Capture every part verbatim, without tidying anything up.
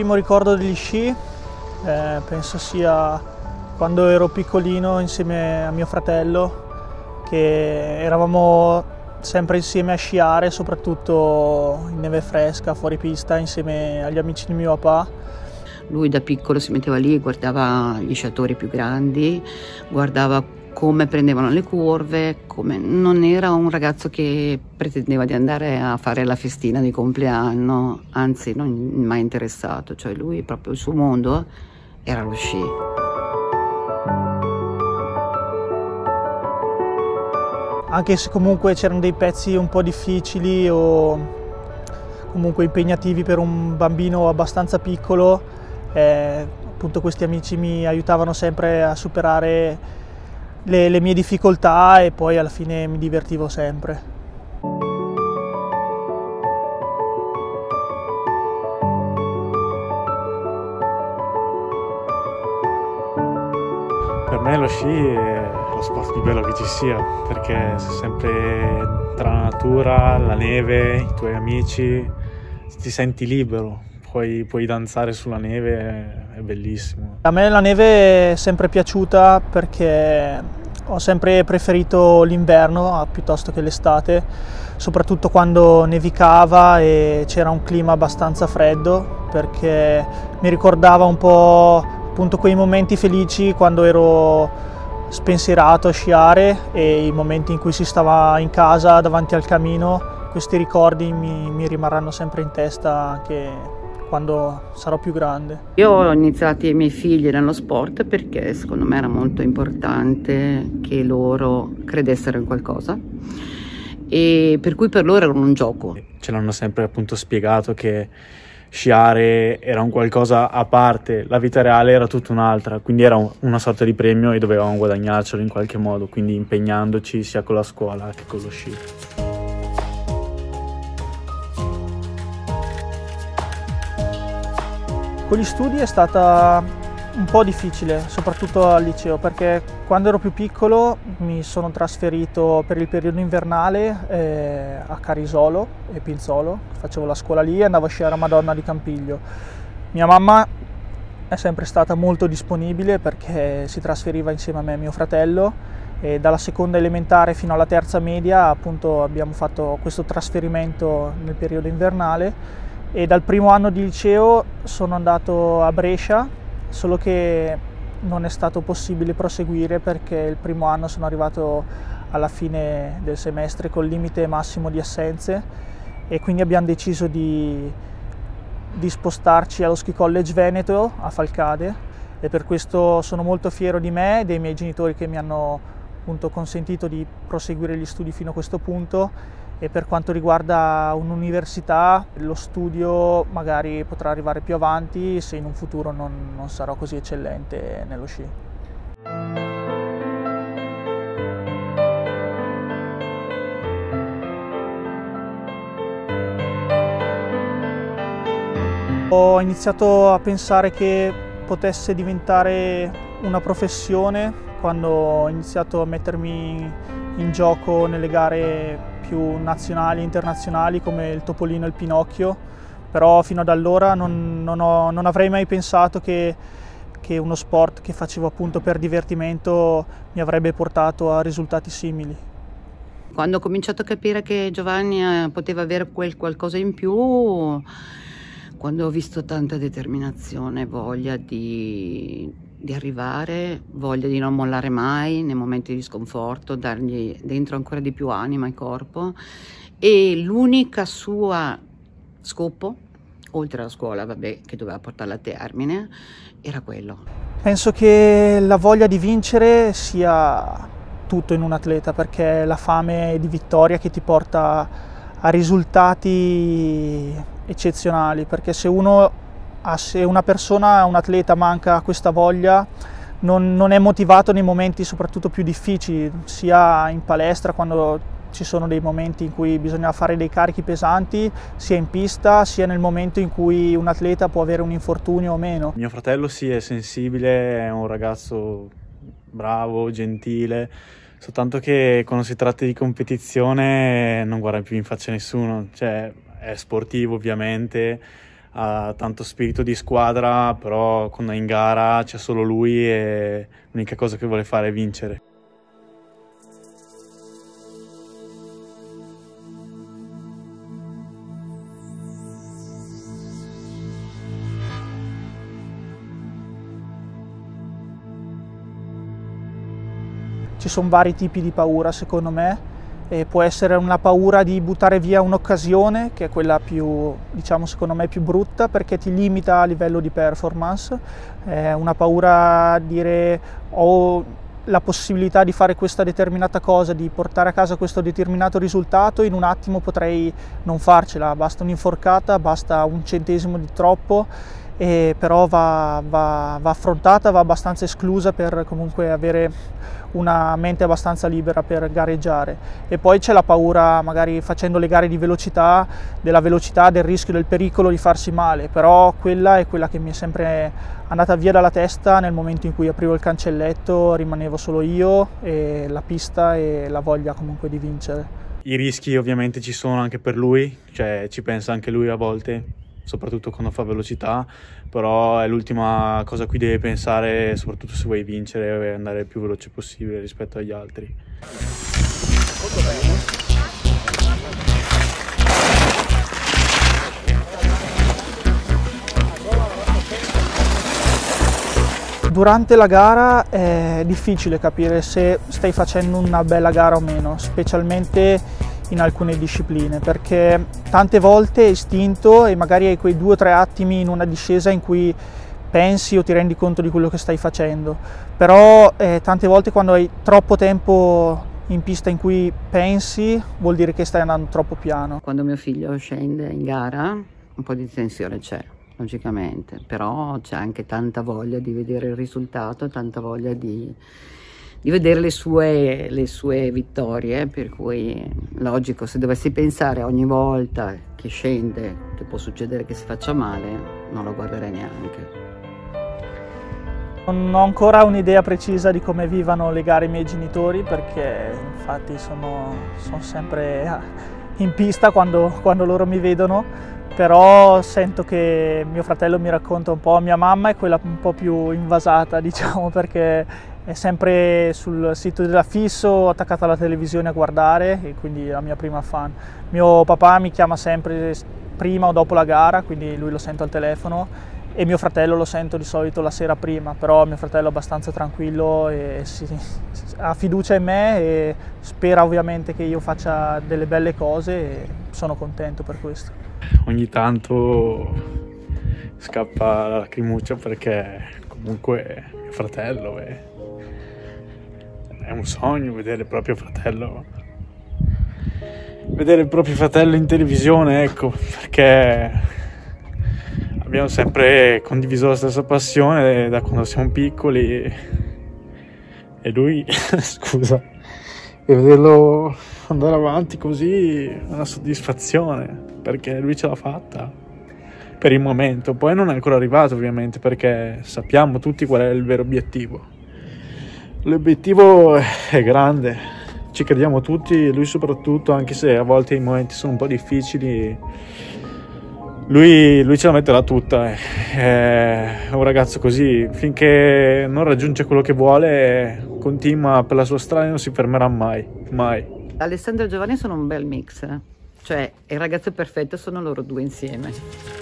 primo ricordo degli sci eh, penso sia quando ero piccolino insieme a mio fratello, che eravamo sempre insieme a sciare, soprattutto in neve fresca, fuori pista, insieme agli amici di mio papà. Lui da piccolo si metteva lì e guardava gli sciatori più grandi, guardava come prendevano le curve, come... non era un ragazzo che pretendeva di andare a fare la festina di compleanno, anzi non mai interessato, cioè lui proprio il suo mondo era lo sci. Anche se comunque c'erano dei pezzi un po' difficili o comunque impegnativi per un bambino abbastanza piccolo, eh, appunto questi amici mi aiutavano sempre a superare le, le mie difficoltà e poi alla fine mi divertivo sempre. Per me lo sci è lo sport più bello che ci sia, perché sei sempre tra la natura, la neve, i tuoi amici, ti senti libero, puoi, puoi danzare sulla neve, è, è bellissimo. A me la neve è sempre piaciuta perché ho sempre preferito l'inverno piuttosto che l'estate, soprattutto quando nevicava e c'era un clima abbastanza freddo, perché mi ricordava un po' appunto quei momenti felici quando ero spensierato a sciare e i momenti in cui si stava in casa davanti al camino. Questi ricordi mi, mi rimarranno sempre in testa anche quando sarò più grande. Io ho iniziato i miei figli nello sport perché secondo me era molto importante che loro credessero in qualcosa, e per cui per loro era un gioco. Ce l'hanno sempre appunto spiegato che sciare era un qualcosa a parte, la vita reale era tutta un'altra, quindi era un, una sorta di premio e dovevamo guadagnarcelo in qualche modo, quindi impegnandoci sia con la scuola che con lo sci. Con gli studi è stata un po' difficile, soprattutto al liceo, perché quando ero più piccolo mi sono trasferito per il periodo invernale eh, a Carisolo e Pinzolo, facevo la scuola lì e andavo a sciare a Madonna di Campiglio. Mia mamma è sempre stata molto disponibile perché si trasferiva insieme a me e mio fratello, e dalla seconda elementare fino alla terza media appunto abbiamo fatto questo trasferimento nel periodo invernale, e dal primo anno di liceo sono andato a Brescia, solo che non è stato possibile proseguire perché il primo anno sono arrivato alla fine del semestre col limite massimo di assenze, e quindi abbiamo deciso di, di spostarci allo Ski College Veneto a Falcade, e per questo sono molto fiero di me e dei miei genitori che mi hanno appunto consentito di proseguire gli studi fino a questo punto. E per quanto riguarda un'università, lo studio magari potrà arrivare più avanti se in un futuro non, non sarò così eccellente nello sci. Ho iniziato a pensare che potesse diventare una professione quando ho iniziato a mettermi in gioco nelle gare più nazionali e internazionali come il Topolino e il Pinocchio, però fino ad allora non, non, ho, non avrei mai pensato che, che uno sport che facevo appunto per divertimento mi avrebbe portato a risultati simili. Quando ho cominciato a capire che Giovanni poteva avere quel qualcosa in più, quando ho visto tanta determinazione, voglia di, di arrivare, voglia di non mollare mai nei momenti di sconforto, dargli dentro ancora di più anima e corpo, e l'unica sua scopo, oltre alla scuola, vabbè, che doveva portarla a termine, era quello. Penso che la voglia di vincere sia tutto in un atleta, perché è la fame di vittoria che ti porta a risultati eccezionali, perché se uno se una persona, un atleta manca questa voglia, non, non è motivato nei momenti soprattutto più difficili, sia in palestra quando ci sono dei momenti in cui bisogna fare dei carichi pesanti, sia in pista, sia nel momento in cui un atleta può avere un infortunio o meno. Mio fratello sì, è sensibile, è un ragazzo bravo, gentile, soltanto che quando si tratta di competizione non guarda più in faccia nessuno, cioè è sportivo ovviamente, ha tanto spirito di squadra, però quando è in gara c'è solo lui e l'unica cosa che vuole fare è vincere. Ci sono vari tipi di paura secondo me, e può essere una paura di buttare via un'occasione, che è quella più, diciamo secondo me, più brutta, perché ti limita a livello di performance, è una paura a dire ho la possibilità di fare questa determinata cosa, di portare a casa questo determinato risultato, in un attimo potrei non farcela, basta un'inforcata, basta un centesimo di troppo, e però va, va, va affrontata, va abbastanza esclusa per comunque avere una mente abbastanza libera per gareggiare. E poi c'è la paura, magari facendo le gare di velocità, della velocità, del rischio, del pericolo di farsi male, però quella è quella che mi è sempre andata via dalla testa nel momento in cui aprivo il cancelletto, rimanevo solo io e la pista e la voglia comunque di vincere. I rischi ovviamente ci sono anche per lui, cioè ci pensa anche lui a volte, soprattutto quando fa velocità, però è l'ultima cosa a cui deve pensare, soprattutto se vuoi vincere e andare il più veloce possibile rispetto agli altri. Durante la gara è difficile capire se stai facendo una bella gara o meno, specialmente in alcune discipline, perché tante volte è istinto e magari hai quei due o tre attimi in una discesa in cui pensi o ti rendi conto di quello che stai facendo, però eh, tante volte quando hai troppo tempo in pista in cui pensi vuol dire che stai andando troppo piano. Quando mio figlio scende in gara un po' di tensione c'è, logicamente, però c'è anche tanta voglia di vedere il risultato, tanta voglia di di vedere le sue, le sue vittorie, per cui logico, se dovessi pensare ogni volta che scende che può succedere che si faccia male, non lo guarderei neanche. Non ho ancora un'idea precisa di come vivano le gare i miei genitori, perché infatti sono, sono sempre in pista quando, quando loro mi vedono, però sento che mio fratello mi racconta un po', mia mamma è quella un po' più invasata, diciamo, perché è sempre sul sito della Fisso attaccata alla televisione a guardare, e quindi è la mia prima fan. Mio papà mi chiama sempre prima o dopo la gara, quindi lui lo sento al telefono, e mio fratello lo sento di solito la sera prima, però mio fratello è abbastanza tranquillo e si, ha fiducia in me e spera ovviamente che io faccia delle belle cose, e sono contento per questo. Ogni tanto scappa la lacrimuccia perché comunque mio fratello è, è un sogno vedere il proprio fratello vedere il proprio fratello in televisione, ecco, perché abbiamo sempre condiviso la stessa passione da quando siamo piccoli, e lui scusa, e vederlo andare avanti così è una soddisfazione, perché lui ce l'ha fatta per il momento. Poi non è ancora arrivato ovviamente, perché sappiamo tutti qual è il vero obiettivo. L'obiettivo è grande, ci crediamo tutti, lui soprattutto, anche se a volte i momenti sono un po' difficili, lui, lui ce la metterà tutta. È un ragazzo così, finché non raggiunge quello che vuole continua per la sua strada e non si fermerà mai, mai. Alessandro e Giovanni sono un bel mix, eh? Cioè il ragazzo perfetto sono loro due insieme.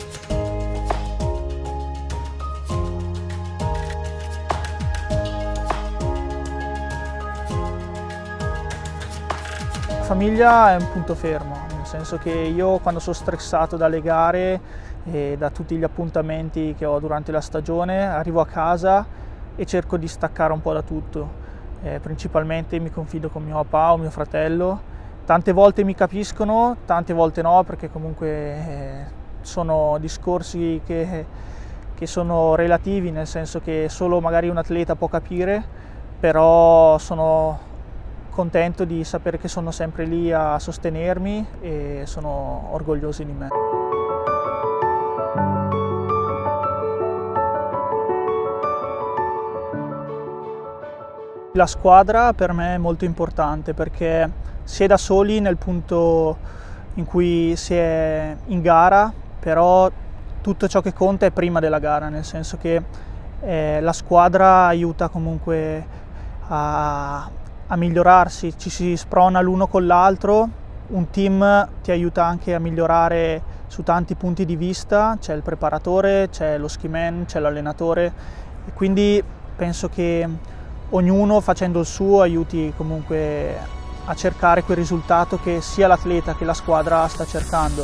La famiglia è un punto fermo, nel senso che io quando sono stressato dalle gare e da tutti gli appuntamenti che ho durante la stagione, arrivo a casa e cerco di staccare un po' da tutto. Eh, principalmente mi confido con mio papà o mio fratello. Tante volte mi capiscono, tante volte no, perché comunque eh, sono discorsi che, che sono relativi, nel senso che solo magari un atleta può capire, però sono contento di sapere che sono sempre lì a sostenermi e sono orgogliosi di me. La squadra per me è molto importante, perché si è da soli nel punto in cui si è in gara, però tutto ciò che conta è prima della gara, nel senso che eh, la squadra aiuta comunque a, a migliorarsi, ci si sprona l'uno con l'altro, un team ti aiuta anche a migliorare su tanti punti di vista, c'è il preparatore, c'è lo ski man, c'è l'allenatore, e quindi penso che ognuno facendo il suo aiuti comunque a cercare quel risultato che sia l'atleta che la squadra sta cercando.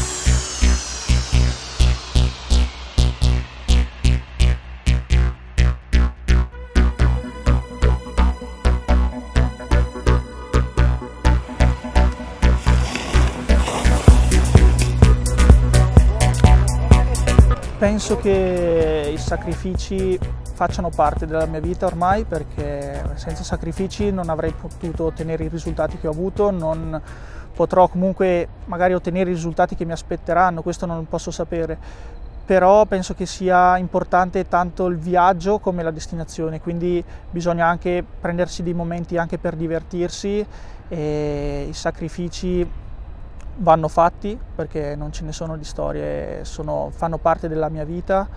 Penso che i sacrifici facciano parte della mia vita ormai, perché senza sacrifici non avrei potuto ottenere i risultati che ho avuto, non potrò comunque magari ottenere i risultati che mi aspetteranno, questo non lo posso sapere, però penso che sia importante tanto il viaggio come la destinazione, quindi bisogna anche prendersi dei momenti anche per divertirsi, e i sacrifici vanno fatti perché non ce ne sono di storie, sono, fanno parte della mia vita,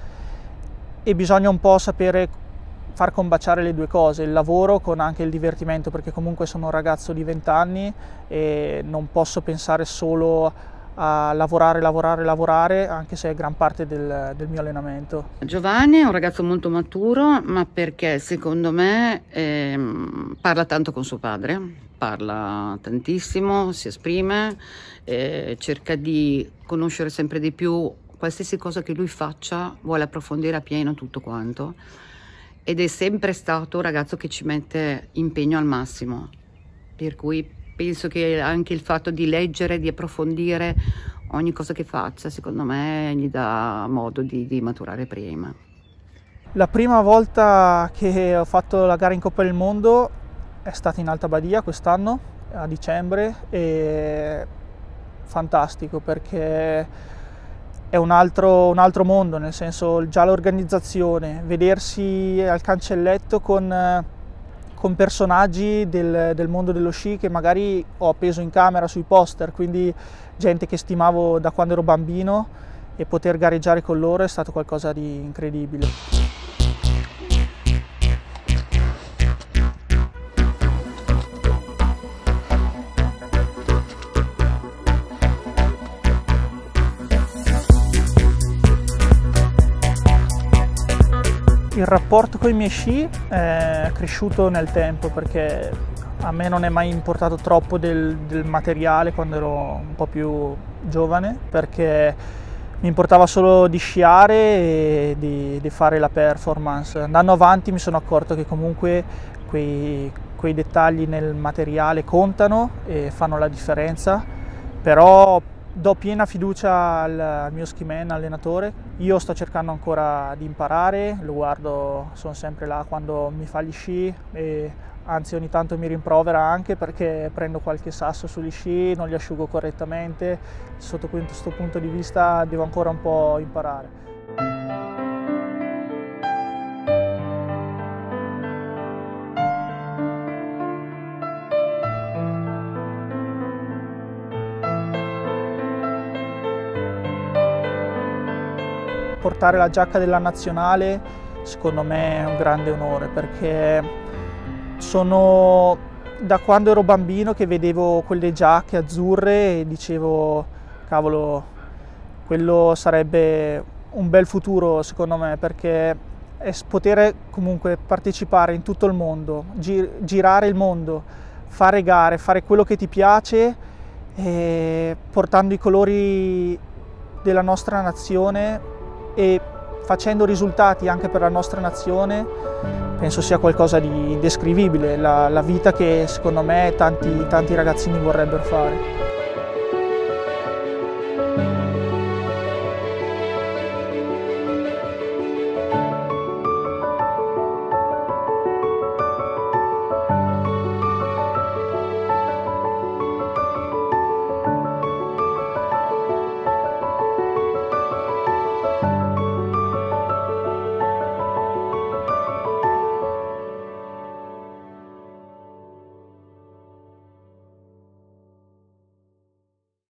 e bisogna un po' sapere far combaciare le due cose, il lavoro con anche il divertimento, perché comunque sono un ragazzo di venti anni e non posso pensare solo a lavorare, lavorare, lavorare, anche se è gran parte del, del mio allenamento. Giovanni è un ragazzo molto maturo, ma perché secondo me eh, parla tanto con suo padre, parla tantissimo, si esprime, eh, cerca di conoscere sempre di più qualsiasi cosa che lui faccia, vuole approfondire a pieno tutto quanto, ed è sempre stato un ragazzo che ci mette impegno al massimo, per cui penso che anche il fatto di leggere, di approfondire ogni cosa che faccia, secondo me gli dà modo di, di maturare prima. La prima volta che ho fatto la gara in Coppa del Mondo è stata in Alta Badia quest'anno, a dicembre, e fantastico perché è un altro, un altro mondo, nel senso già l'organizzazione, vedersi al cancelletto con, con personaggi del, del mondo dello sci che magari ho appeso in camera sui poster, quindi gente che stimavo da quando ero bambino, e poter gareggiare con loro è stato qualcosa di incredibile. Il rapporto con i miei sci è cresciuto nel tempo, perché a me non è mai importato troppo del, del materiale quando ero un po' più giovane, perché mi importava solo di sciare e di, di fare la performance. Andando avanti mi sono accorto che comunque quei, quei dettagli nel materiale contano e fanno la differenza, però do piena fiducia al, al mio ski man, allenatore. Io sto cercando ancora di imparare, lo guardo, sono sempre là quando mi fa gli sci, e anzi ogni tanto mi rimprovera anche perché prendo qualche sasso sugli sci, non li asciugo correttamente. Sotto questo punto di vista devo ancora un po' imparare. Portare la giacca della nazionale secondo me è un grande onore, perché sono da quando ero bambino che vedevo quelle giacche azzurre e dicevo cavolo, quello sarebbe un bel futuro secondo me, perché è poter comunque partecipare in tutto il mondo, gir girare il mondo, fare gare, fare quello che ti piace, e portando i colori della nostra nazione e facendo risultati anche per la nostra nazione, penso sia qualcosa di indescrivibile, la, la vita che secondo me tanti, tanti ragazzini vorrebbero fare.